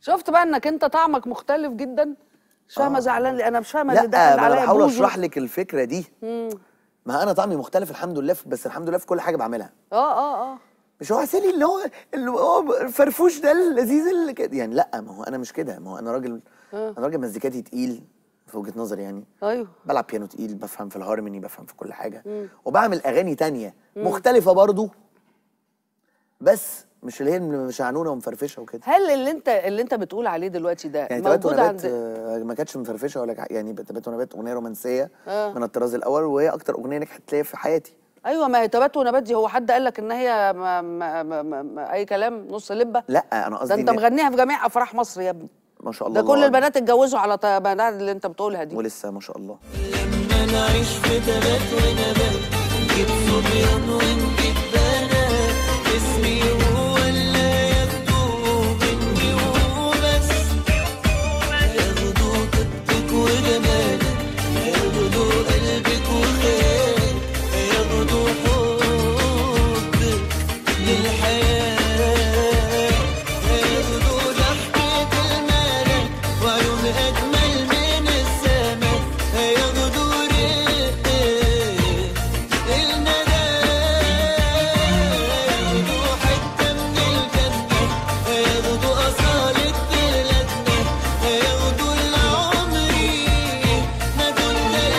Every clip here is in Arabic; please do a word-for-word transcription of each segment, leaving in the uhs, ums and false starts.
شفت بقى انك انت طعمك مختلف جدا. مش فاهمه آه. زعلان لي، انا مش فاهمه اللي دخل عليا. لا انا بحاول اشرح لك الفكره دي. مم. ما انا طعمي مختلف الحمد لله، بس الحمد لله في كل حاجه بعملها. اه اه اه مش هو عسلي اللي هو اللي هو الفرفوش ده اللذيذ اللي كده يعني. لا ما هو انا مش كده، ما هو انا راجل آه. انا راجل مزيكاتي تقيل في وجهه نظري يعني. ايوه بلعب بيانو تقيل، بفهم في الهارموني، بفهم في كل حاجه. مم. وبعمل اغاني تانية مم. مختلفه برضو، بس مش اللي هي مش عنونه ومفرفشه وكده. هل اللي انت اللي انت بتقول عليه دلوقتي ده يعني موجود عند آه ما كانتش مفرفشه ولا يعني تبات ونبات اغنيه رومانسيه آه. من الطراز الاول، وهي اكتر اغنيه نجحت ليا في حياتي. ايوه ما هي تبات ونبات دي، هو حد قال لك ان هي ما ما ما ما ما اي كلام نص لبه؟ لا انا قصدي ده انت مغنيها في جميع افراح مصر يا ابني. ما شاء الله. ده كل البنات اتجوزوا على بنات اللي انت بتقولها دي، ولسه ما شاء الله. لما نعيش في تبات ونبات، نجيب صبيان ونجيب بنات، اسمي هو اللي ياخدوه مني وبس، ياخدوا طيبتك وجمالك، ياخدوا قلبك وخيالك، ياخدوا حبك للحياة، ياخدوا ضحكة الملك وعيون أجمل من السماء، ياخدوا رق الندى، ياخدوا حتة من الجنة، ياخدوا أصالة بلادنا، ياخدوا العمري ما كنا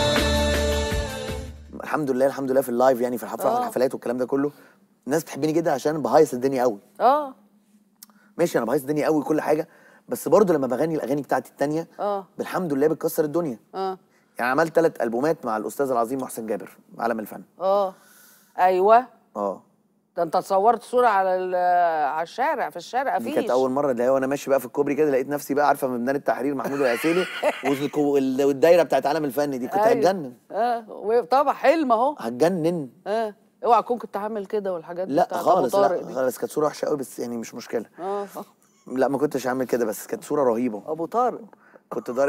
الحمد لله الحمد لله في اللايف يعني، في الحفلات آه. الحفلات والكلام ده كله الناس بتحبني جدا عشان بهيص الدنيا قوي. اه ماشي انا بهيص الدنيا قوي كل حاجه، بس برضه لما بغني الاغاني بتاعتي التانيه اه بالحمد لله بتكسر الدنيا. اه يعني عملت ثلاث البومات مع الاستاذ العظيم محسن جابر، عالم الفن. اه ايوه اه ده انت اتصورت صوره على على الشارع، في الشارع دي افيش. كانت اول مره، ده وانا ماشي بقى في الكوبري كده لقيت نفسي بقى عارفه ميدان التحرير محمود العسيلي والدايره بتاعت عالم الفن دي، كنت أيوة. هتجنن. اه طبعا حلم اهو، هتجنن. اه اوعى تكون كنت عامل كده والحاجات دي لا بتاعت خالص، ابو طارق لا دي. خالص كانت صوره وحشه قوي بس يعني مش مشكله. اه لا ما كنتش عامل كده، بس كانت صوره رهيبه. ابو طارق كنت ضارب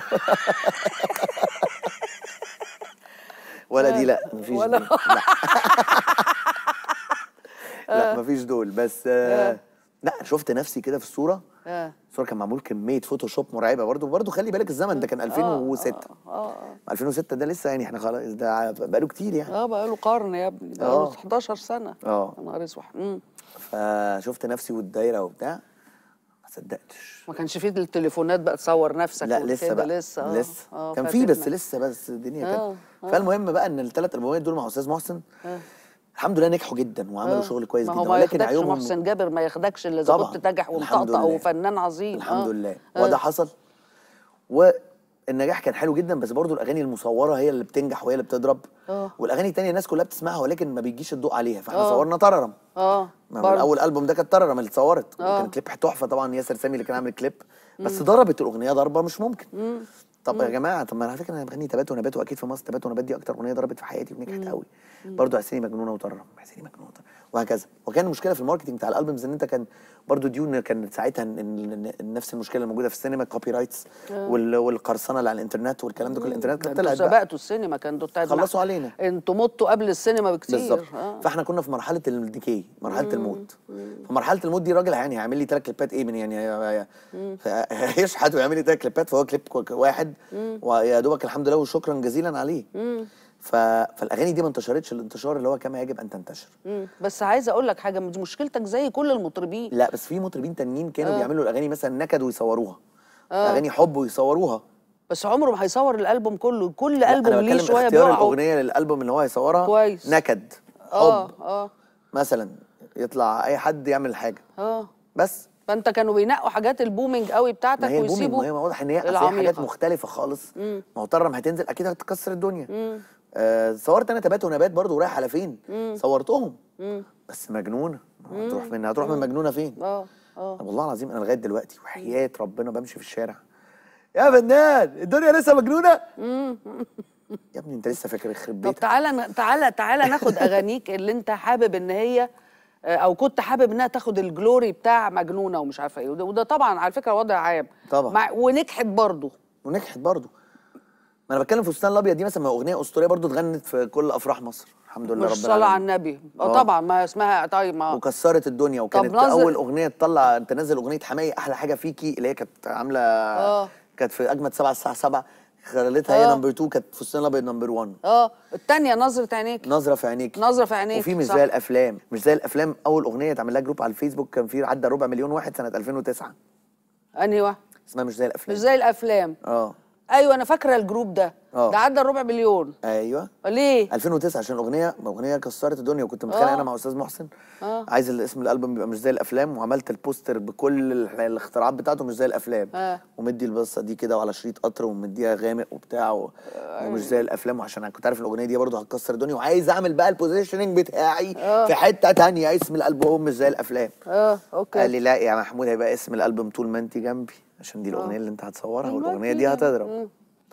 ولا دي لا مفيش ولا دي. لا لا مفيش دول، بس آه لا شفت نفسي كده في الصوره. اه الصوره كان معمول كميه فوتوشوب مرعبه برضه. برضه خلي بالك الزمن ده كان ألفين وستة. اه اه ألفين وستة ده لسه يعني احنا خلاص ده بقاله كتير يعني. اه بقاله قرن يا ابني، ده بقاله حداشر سنه. اه يا نهار اسود. فشفت نفسي والدايره وبتاع ما صدقتش. ما كانش فيه التليفونات بقى تصور نفسك؟ لا لسه بقى لسه آه. لسه آه. كان في بس لسه بس الدنيا كانت آه. آه. فالمهم بقى ان الثلاث البومات دول مع استاذ محسن آه. الحمد لله نجحوا جدا وعملوا آه. شغل كويس جدا، ولكن عيوبهم محسن جابر ما ياخدكش الا اذا كنت ناجح ومطقطق وفنان عظيم. الحمد آه. لله آه. وده حصل، والنجاح كان حلو جدا، بس برضو الاغاني المصوره هي اللي بتنجح وهي اللي بتضرب. اه والاغاني الثانيه الناس كلها بتسمعها ولكن ما بيجيش الضوء عليها، فاحنا أوه. صورنا طررم. اه اول البوم ده كانت طررم اللي اتصورت، وكان كليب تحفه طبعا، ياسر سامي اللي كان عامل كليب، بس ضربت الاغنيه ضربه مش ممكن. مم. طب مم. يا جماعه، طب ما على فكره انا بغني تبات ونبات، واكيد في مصر تبات ونبات دي اكتر اغنيه ضربت في حياتي ونجحت قوي. برضه عسيلي مجنونه وطررم، عسيلي مجنونه وطررم وهكذا. وكان المشكله في الماركتنج بتاع الالبومز ان انت كان برضه ديون، كانت ساعتها نفس المشكله الموجوده في السينما، الكوبي رايتس والقرصنه اللي على الانترنت والكلام ده كله. الانترنت كانت طلعت سبقتوا السينما، كانوا خلصوا علينا، انتوا متوا قبل السينما بكتير بالظبط. آه. فاحنا كنا في مرحله الديكي، مرحله مم. الموت. في مرحله الموت دي راجل يعني هيعمل لي ثلاث كليبات ايه من يعني هيشحت ويعمل لي ثلاث كليبات، فهو كليب واحد ويا دوبك الحمد لله وشكرا جزيلا عليه. مم. ف... فالاغاني دي ما انتشرتش الانتشار اللي هو كما يجب ان تنتشر. مم. بس عايزه اقول لك حاجه، دي مشكلتك زي كل المطربين. لا بس في مطربين تانيين كانوا آه. بيعملوا الاغاني مثلا نكد ويصوروها، آه. اغاني حب ويصوروها، بس عمره ما هيصور الالبوم كله، كل البوم ليه شويه بيقعوا. اختيار الاغنيه للالبوم اللي هو هيصورها كويس. نكد حب اه اه مثلا، يطلع اي حد يعمل حاجه اه بس. فانت كانوا بينقوا حاجات البومينج قوي بتاعتك ويسيبوا. ويسيبوا. ما هي واضح ان هي حاجات مختلفه خالص. ما هو طرم هتنزل اكيد هتكسر الدنيا. مم. آه صورت انا تبات ونبات برضو، رايح على فين؟ مم. صورتهم. مم. بس مجنونه، هتروح من هتروح من مجنونه فين؟ اه اه والله العظيم انا لغايه دلوقتي وحياه ربنا بمشي في الشارع يا فنان الدنيا لسه مجنونه. يا ابني انت لسه فاكر يخرب بيتك. طب تعالى تعالى تعالى ناخد اغانيك اللي انت حابب ان هي او كنت حابب انها تاخد الجلوري بتاع مجنونه ومش عارفه ايه، وده طبعا على فكره وضع عام طبعا مع ونجحت برضه ونجحت برضه. ما انا بتكلم فستان الابيض دي مثلا اغنيه اسطوريه برضو اتغنت في كل افراح مصر الحمد لله مش رب صلاة على العالمين. النبي. اه آه. طبعا ما اسمها طيب ما وكسرت الدنيا، وكانت نظر- اول اغنيه تطلع تنزل اغنيه حماية احلى حاجه فيكي اللي هي كانت عامله اه كانت في اجمد سبعة الساعه سبعة، خلتها هي آه. نمبر اتنين، كانت فستان الابيض نمبر واحد. اه الثانيه نظره عينيك. نظره في عينيك. نظره في عينيك وفي مش صح. زي الافلام، مش زي الافلام اول اغنيه اتعمل لها جروب على الفيسبوك كان في عدى ربع مليون واحد سنه ألفين وتسعة. انهي واحد؟ اسمها مش زي الافلام. مش زي الافلام. اه ايوه انا فاكره الجروب ده. آه. ده عدى الربع مليون. ايوه ليه؟ ألفين وتسعة عشان الاغنيه اغنيه كسرت الدنيا، وكنت متخانق آه. انا مع استاذ محسن آه. عايز اسم الالبوم يبقى مش زي الافلام، وعملت البوستر بكل ال- الاختراعات بتاعته مش زي الافلام. آه. ومدي البصه دي كده وعلى شريط قطر ومديها غامق وبتاع و... ومش زي الافلام، وعشان انا كنت عارف الاغنيه دي برضه هتكسر الدنيا، وعايز اعمل بقى البوزيشننج بتاعي آه. في حته تانية اسم الالبوم مش زي الافلام. اه اوكي. قال لي لا يا محمود هيبقى اسم الالبوم طول ما انت جنبي، عشان دي الاغنيه اللي انت هتصورها والاغنيه دي هتضرب.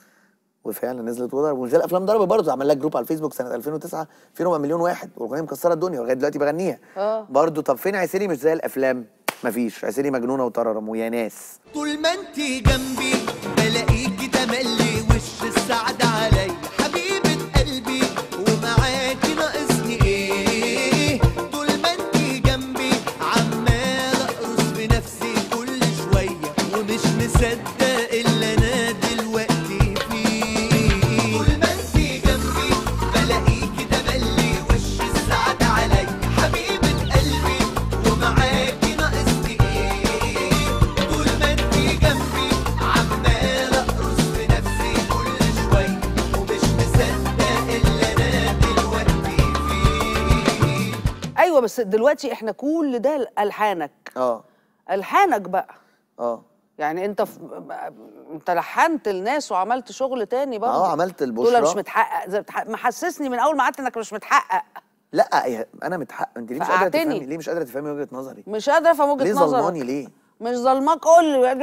وفعلا نزلت وضرب، ومش زي الافلام ضرب برضه. عمل لها جروب على الفيسبوك سنه ألفين وتسعة في ربع مليون واحد، والاغنيه مكسره الدنيا ولغايه دلوقتي بغنيها. اه برضه طب فين عسيري مش زي الافلام؟ مفيش. عسيري مجنونه وطررم ويا ناس. طول ما انتي جنبي بلاقيكي تملي وش السعد علي حبيبة قلبي ومعاكي ناقصني ايه. طول ما انتي جنبي عمال اقرص في نفسي كل شوية ومش مصدق اللي انا دلوقتي فيه. طول ما انتي جنبي بلاقيكي تملي وش السعد علي حبيبة قلبي ومعاكي ناقصني ايه. طول ما انتي جنبي عمال اقرص في نفسي كل شوية ومش مصدق اللي انا دلوقتي فيه. ايوه بس دلوقتي احنا كل ده الحانك. اه الحانك بقى. اه يعني انت ف... انت لحنت الناس وعملت شغل تاني برضه. اه عملت تقول البشرى. أنا مش متحقق زي بتح... محسسني من اول ما قعدت انك مش متحقق. لا يا- انا متحقق. انت ليه مش قادره فقعتني. تفهمي؟ ليه مش قادره تفهمي وجهه نظري؟ مش قادره افهم وجهه ليه نظرك. ظلماني ليه؟ مش ظلماك قول لي.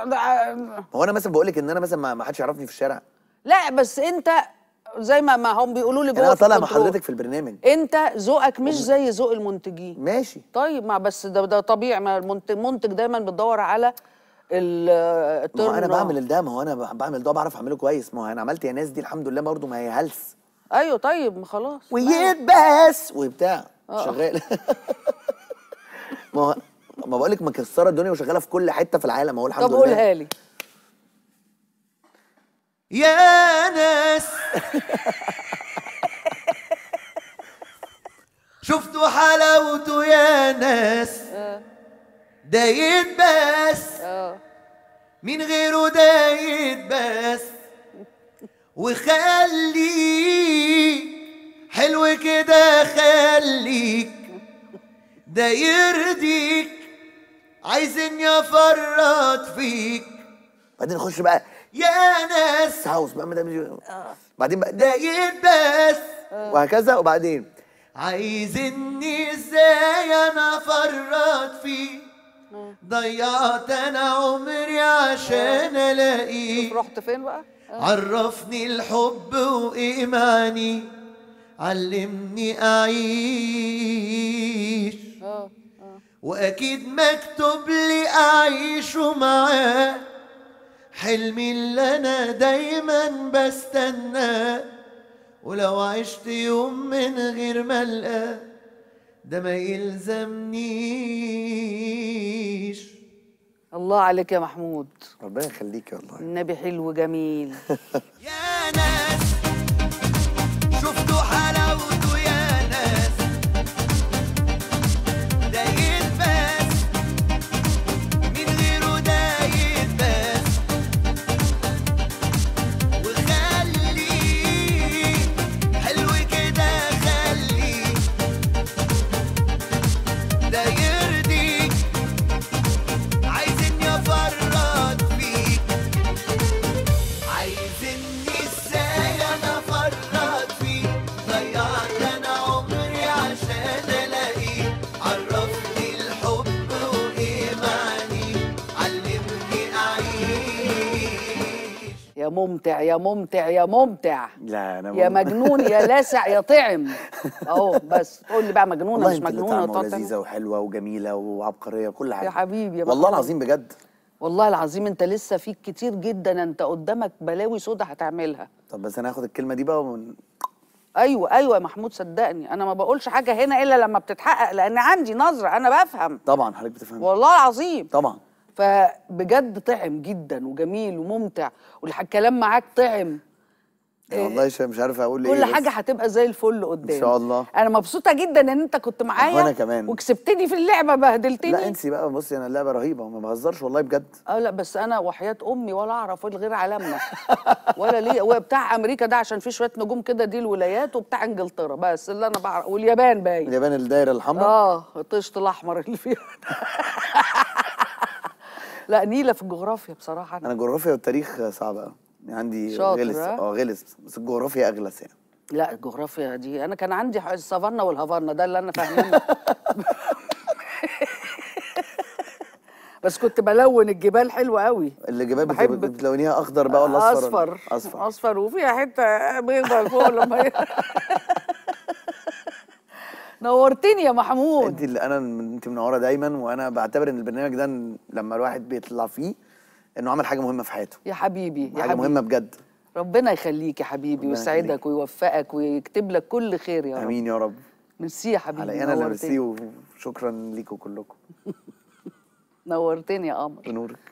هو انا مثلا بقول لك ان انا مثلا ما ما حدش يعرفني في الشارع. لا بس انت زي ما ما هم بيقولوا لي يعني جوه انا في طالع مع الكنترول. حضرتك في البرنامج. انت ذوقك مش زي ذوق المنتجين. ماشي. طيب ما بس ده ده طبيعي. ما المنتج المنتج دايما بتدور على ال ما هو انا التيرن بعمل ده، ما هو انا بعمل ده بعرف اعمله كويس. ما هو انا عملت يا ناس دي الحمد لله برضه، ما هي هلس ايوه طيب ما خلاص. ويت بس وبتاع شغال. ما هو ما بقول لك مكسره الدنيا وشغاله في كل حته في العالم اهو الحمد طب لله. قولها لي. يا ناس شفتوا حلاوته يا ناس دايت بس اه من غيره دايت بس وخليك حلو كده خليك ده يرضيك عايزني افرط فيك بعدين نخش بقى يا ناس هاوس بقى مدام بعدين بقى دايت بس وهكذا. وبعدين عايزني ازاي انا افرط فيك ضيعت انا عمري عشان الاقيك رحت فين بقى؟ عرفني الحب وايه معني علمني اعيش اه واكيد مكتوب لي اعيشه معاه حلمي اللي انا دايما بستناه ولو عشت يوم من غير ما القاه ده ما يلزمنيش. الله عليك يا محمود. ربنا يخليكي والله. النبي حلو جميل. يا ناس شفتوا حلاوته يا ناس دايت بس من غيره دايت بس وخليك حلو كده خليك ده يرضيك عايزني افرط فيك عايزني ازاي انا افرط فيك ضيعت انا عمري عشان الاقيك عرفني الحب وايه معني علمني اعيش. يا ممتع يا ممتع يا ممتع. لا انا يا مجنون يا لاسع يا طعم. اهو بس تقول لي بقى مجنونه والله مش انت اللي مجنونه طعمه وتقعد لذيذه وحلوه وجميله وعبقريه وكل حاجه. يا حبيبي يا والله محمود. العظيم بجد. والله العظيم انت لسه فيك كتير جدا، انت قدامك بلاوي سودا هتعملها. طب بس انا هاخد الكلمه دي بقى ون... ايوه ايوه يا محمود، صدقني انا ما بقولش حاجه هنا الا لما بتتحقق، لان عندي نظره انا بفهم. طبعا حضرتك بتفهم والله العظيم طبعا. فبجد طعم جدا وجميل وممتع، والكلام معاك طعم. إيه والله مش عارف اقول ايه. كل حاجه هتبقى زي الفل قدام ان شاء الله. انا مبسوطه جدا ان انت كنت معايا، وانا كمان، وكسبتني في اللعبه، بهدلتني. لا انسي بقى، بصي انا اللعبه رهيبه ما بهزرش والله بجد. اه لا بس انا وحياه امي ولا اعرف غير عالمنا ولا ليه. وبتاع امريكا ده عشان فيه شويه نجوم كده، دي الولايات، وبتاع انجلترا بس اللي انا بعرف، واليابان باين. اليابان الدايره الحمراء، اه الطشت الاحمر اللي فيها لا نيله في الجغرافيا بصراحه. انا الجغرافيا والتاريخ صعب قوي عندي، غلس. اه غلس، بس الجغرافيا اغلس يعني. لا الجغرافيا دي انا كان عندي السافانا والهافانا، ده اللي انا فاهماه بس كنت بلون الجبال حلوه قوي. الجبال بحب بتلونيها اخضر بقى ولا اصفر؟ اصفر اصفر اصفر وفيها حته بيضاء فوق لما نورتني يا محمود. انت اللي انا انت منوره دايما، وانا بعتبر ان البرنامج ده لما الواحد بيطلع فيه انه عمل حاجه مهمه في حياته. يا حبيبي يا حاجه حبيبي. مهمه بجد. ربنا يخليك يا حبيبي ويسعدك ويوفقك ويكتب لك كل خير يا رب. امين يا رب. ميرسي يا حبيبي. على انا اللي ميرسي، وشكرا ليكم كلكم. نورتني يا قمر. بنورك.